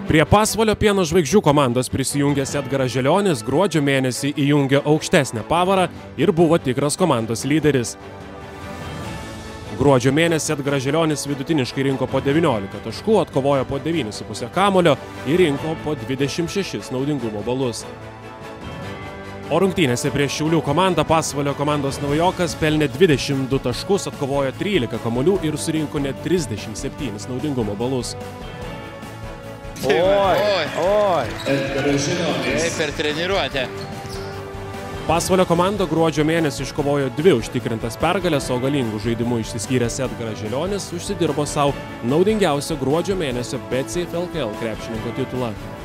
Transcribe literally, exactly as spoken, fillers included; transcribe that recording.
Prie Pasvalio pieno žvaigždžių komandos prisijungęs Edgaras Želionis gruodžio mėnesį įjungė aukštesnę pavarą ir buvo tikras komandos lyderis. Gruodžio mėnesį Edgaras Želionis vidutiniškai rinko po devyniolika taškų, atkovojo po devynis su puse kamulio ir rinko po dvidešimt šešis naudingumo balus. O rungtynėse prieš Šiaulių komandą Pasvalio komandos naujokas pelnė dvidešimt du taškus, atkovojo trylika kamuolių ir surinko net trisdešimt septynis naudingumo balus. Oi, oi, oi. Taip, per treniruotę. Pasvalio komanda gruodžio mėnesį iškovojo dvi užtikrintas pergalės, o galingų žaidimų išsiskyręs Edgaras Želionis užsidirbo savo naudingiausio gruodžio mėnesio B C F L K L krepšininko titulą.